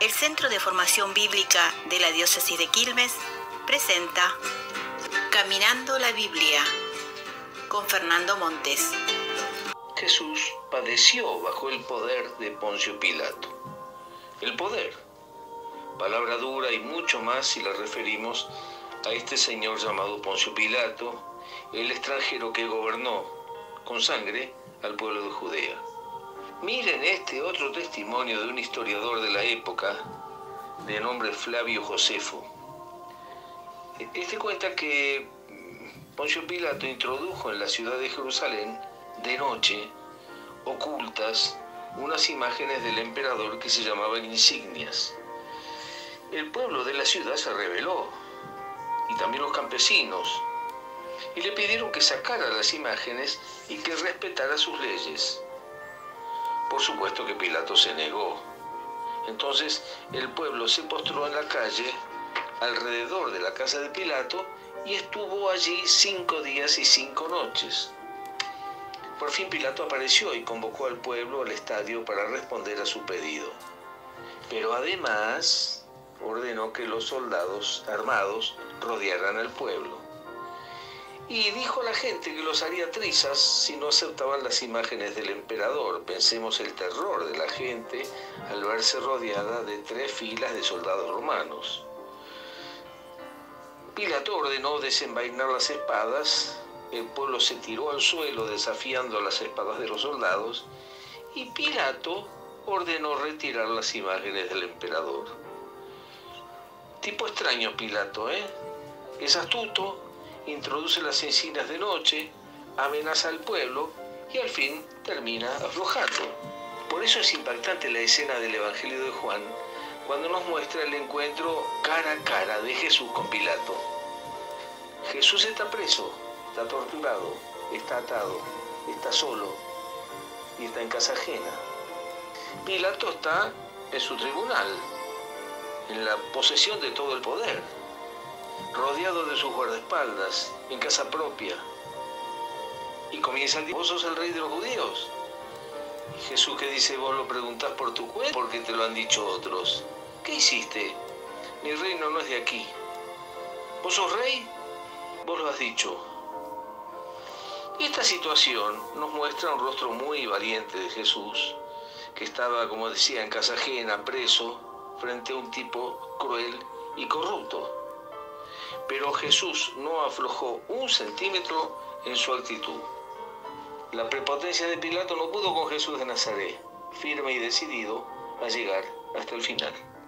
El Centro de Formación Bíblica de la Diócesis de Quilmes presenta Caminando la Biblia con Fernando Montes. Jesús padeció bajo el poder de Poncio Pilato. El poder, palabra dura y mucho más si la referimos a este señor llamado Poncio Pilato, el extranjero que gobernó con sangre al pueblo de Judea. Miren este otro testimonio de un historiador de la época, de nombre Flavio Josefo. Este cuenta que Poncio Pilato introdujo en la ciudad de Jerusalén, de noche, ocultas, unas imágenes del emperador que se llamaban insignias. El pueblo de la ciudad se rebeló, y también los campesinos, y le pidieron que sacara las imágenes y que respetara sus leyes. Por supuesto que Pilato se negó. Entonces el pueblo se postró en la calle alrededor de la casa de Pilato y estuvo allí 5 días y 5 noches. Por fin Pilato apareció y convocó al pueblo al estadio para responder a su pedido. Pero además ordenó que los soldados armados rodearan al pueblo. Y dijo a la gente que los haría trizas si no aceptaban las imágenes del emperador. Pensemos el terror de la gente al verse rodeada de 3 filas de soldados romanos. Pilato ordenó desenvainar las espadas, el pueblo se tiró al suelo desafiando las espadas de los soldados, y Pilato ordenó retirar las imágenes del emperador. Tipo extraño Pilato, ¿eh? Es astuto, introduce las insignias de noche, amenaza al pueblo y al fin termina aflojando. Por eso es impactante la escena del Evangelio de Juan, cuando nos muestra el encuentro cara a cara de Jesús con Pilato. Jesús está preso, está torturado, está atado, está solo y está en casa ajena. Pilato está en su tribunal, en la posesión de todo el poder, rodeado de sus guardaespaldas, en casa propia. Y comienza el día: ¿vos sos el rey de los judíos? Y Jesús que dice: vos lo preguntás por tu cuenta, porque te lo han dicho otros. ¿Qué hiciste? Mi reino no es de aquí. ¿Vos sos rey? Vos lo has dicho. Y esta situación nos muestra un rostro muy valiente de Jesús, que estaba, como decía, en casa ajena, preso, frente a un tipo cruel y corrupto. Pero Jesús no aflojó 1 centímetro en su actitud. La prepotencia de Pilato no pudo con Jesús de Nazaret, firme y decidido a llegar hasta el final.